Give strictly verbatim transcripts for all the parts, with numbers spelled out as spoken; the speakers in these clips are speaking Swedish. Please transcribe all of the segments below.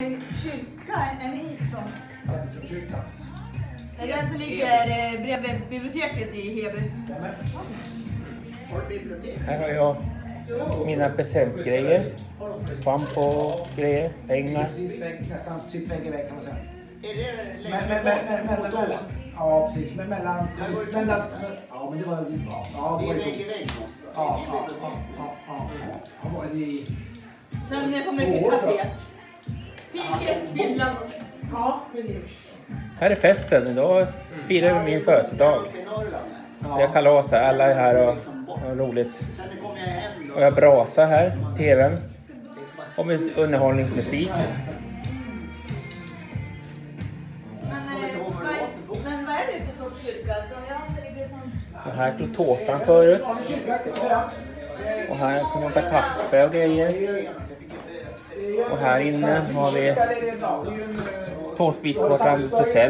Kyrka, är ni från? Centrumkyrkan. Är det den som ligger bredvid biblioteket i Heby? Stämmer. Här har jag mina presentgrejer. Schampo och grejer, pengar. Precis vägg, nästan typ vägg i vägg kan man säga. Är det Men, men, men, men, mellan, mellan, ja precis, men mellan, mellan, ja men det var ju bra. Ja, det det är var vägg i ju vägg måste det ja, vara. ja, ja, ja, ja, ja, var det i Sen när jag kommer till kaféet. Fiket, bildland och så. ja, precis. Här är festen, idag firar vi min födelsedag. Vi har kalas här, alla är här och har roligt. Och jag brasa här, tvn. Och med underhållningsmusik. Men, eh, vad, men vad är det för sorts kyrka? Så jag har aldrig blivit någon... Och här tog tårtan förut. Och här kan man ta kaffe och grejer. Och här inne har vi tårtbitskåtan Bessel.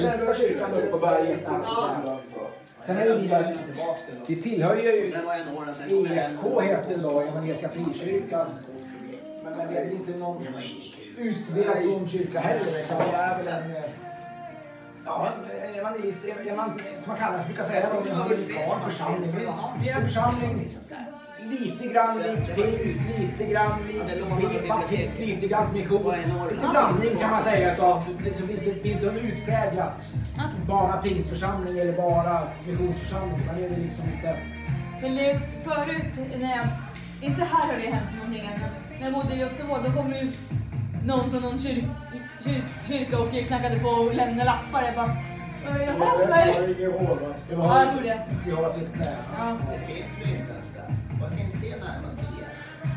Sen är det ju där, det tillhör ju E F K heter det då, Evangeliska Frikyrkan. Men, men det är inte någon utstuderad sån kyrka heller, utan det är väl en, ja, en evangelist, evan, som man kallar, brukar säga, en evangelikal församling. Vi är en församling lite grann likt pingst, lite grann likt baptist, lite grann mission. Lite blandning kan man säga av, liksom inte, inte en utpräglat bara pingstförsamling eller bara missionsförsamling. Man är det liksom inte... Men det, förut, när jag, inte här har det hänt någonting än, när jag bodde i Göteborg, då kom ju någon från någon kyr, kyr, kyrka och knackade på och lämnade lappar. Jag bara, jaha, vad är det? Ja, jag tror det. Vi håller sitt knä. Ja. Det finns väl inte ens där. Vad finns det närmast er?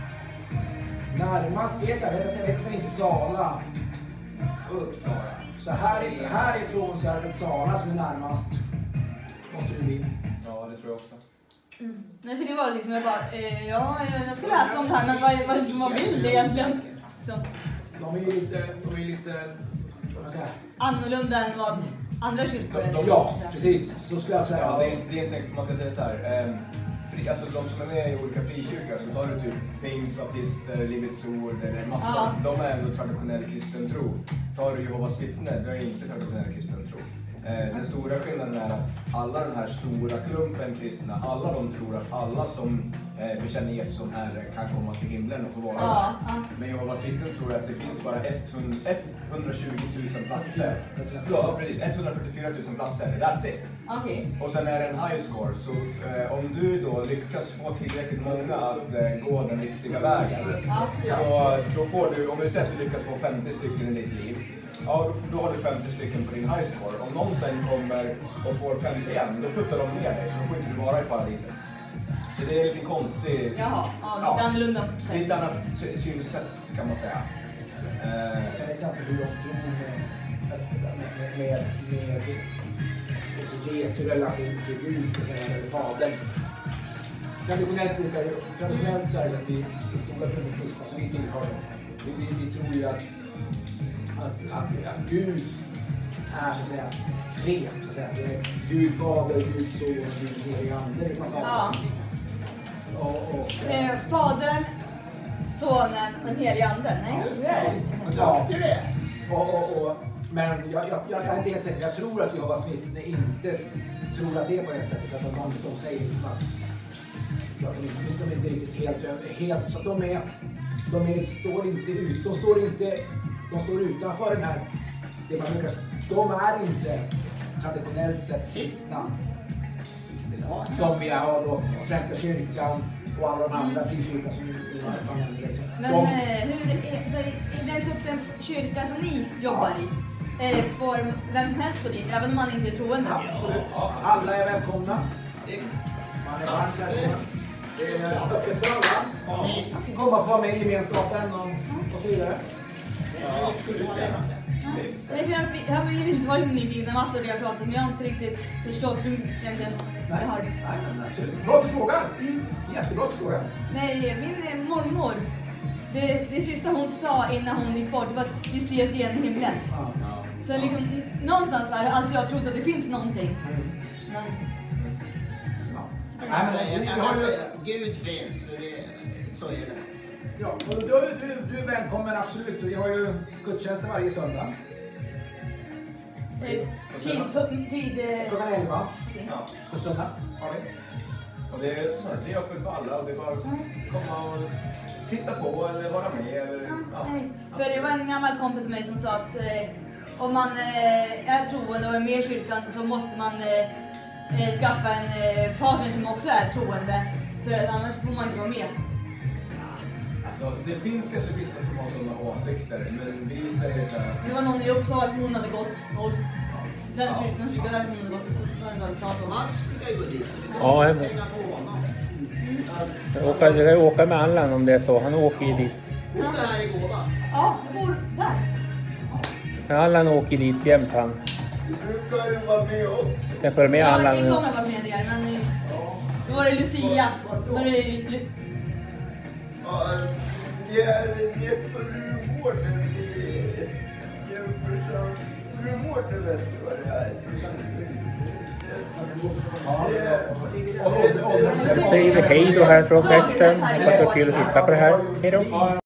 Närmast vet jag, jag vet att jag vet att det finns i Sala. Uppsala. Så här, härifrån så är det väl Sala som är närmast. Måste det bli. Ja, det tror jag också. Mm. Nej, för det var liksom, jag bara, eh, ja, jag ska läsa om det här, men vad, vad, vad vill det egentligen? Så. De är ju lite, de är ju lite, vad man säga. Annorlunda än vad andra kyrkor är. Ja, precis. Så skulle jag säga. Ja, det är, det är inte, man kan säga så här. Eh, fri, alltså de som är med i olika frikyrkor, så tar du typ pingst, baptister, Livets ord eller massa. Ja. De är ändå traditionell kristen tro. Tar du Jehovas vittnen, det är inte traditionell kristen tro. Eh, den stora skillnaden är att alla den här stora klumpen kristna, alla de tror att alla som eh, bekänner Jesus som Herre kan komma till himlen och få vara Ja, där. ja. Men Jehovas vittnen tror att det finns bara etthundratjugo tusen platser. Ja, precis. etthundrafyrtiofyra tusen platser. That's it. Okej. Och sen är det en high score, så eh, om du då lyckas få tillräckligt många att eh, gå den riktiga vägen, Ja. så då får du, om vi säger att du lyckas få femtio stycken i ditt liv, ja då, då har du femtio stycken på din high score. Om någon sen kommer och får femtio igen, då puttar de ner dig, så då får inte du vara i paradiset. Så det är lite konstigt. Jaha, ja, lite annorlunda. Lite annat synsätt kan man säga. Eh, Jag vet inte hur de tror med, med, med, med Jesu relation till Gud, så säga, eller Fadern. Traditionellt brukar det, traditionellt så är det att vi i stora primitism, som vi tillhör, vi, vi, vi tror ju att, att, att, att Gud är så att säga tre, så att säga. Det är Gud Fader, Gud Son och Gud Helig Ande. Ja. Och, och, Eh, Fadern, Sonen och den helige Anden. Nej, hur är det? ja, och, och, och, men jag, jag, jag är inte helt säker. Jag tror att Jehovas vittnen inte tror att det är på det sättet. Att de, de säger liksom att, att de, inte, de är inte riktigt helt, helt så att de är, de är, står inte ut, de står inte, de står utanför den här, det man brukar säga. De är inte traditionellt sett kristna. Som vi har då Svenska kyrkan och alla de andra frikyrkor som vi har nämnt. Men De, eh, hur är, så i den sortens kyrka som ni jobbar i, eh, får vem som helst gå dit, även om man inte är troende? absolut. Alla är välkomna. Man är varmt välkomna. Det är öppet för alla. Komma och få med i gemenskapen och, och så vidare. Ja, absolut. Jag har blivit varit nyfiken om allt det jag pratat om, jag har inte riktigt förstått hur egentligen det har. Nej, men absolut. Bra att du frågar. Jättebra att du frågar. Nej, min eh, mormor, det, det sista hon sa innan hon gick bort var att vi ses igen i himlen. Ja. Så liksom, någonstans där har alltid jag trott att det finns någonting. Men, Ja. Jag Nej, kan men säga, vi- jag vi kan har ju- säga, Gud finns, för det, så är det. Ja, och du, du, du är välkommen absolut. Vi har ju gudstjänster varje söndag. Eh, tid, tid eh, Klockan elva okej. Ja. på söndag. Har vi. Och det är, så här, det är öppet för alla och det är bara att komma och titta på eller vara med. Eller, ja. Nej, för det var en gammal kompis med mig som sa att eh, om man eh, är troende och är med i kyrkan så måste man eh, eh, skaffa en eh, partner som också är troende. För annars får man inte vara med. Alltså, det finns kanske vissa som har sådana åsikter, men vi säger så här. Det var någon i Uppsala att hon hade gått och den kyrkan kyrkan där hon hade gått och så var det så att Mats brukar ju gå dit. Så vi Ja, kan hem. hänga på honom. Jag åker, jag kan åka med Allan om det är så. Han åker ju dit. Bor det här i Gåva? ja, bor där. Allan åker dit jämt han. Du brukar ju vara med oss. Jag följer med Ja, Allan en nu. gång har jag varit med där, men eh, då var det Lucia. Då var det lyckligt. Ja, det är det är för Ruvården. Ruvården vet du vad det är. Säger vi hej då här från festen. Hoppas det var kul att titta på det här. Hej då.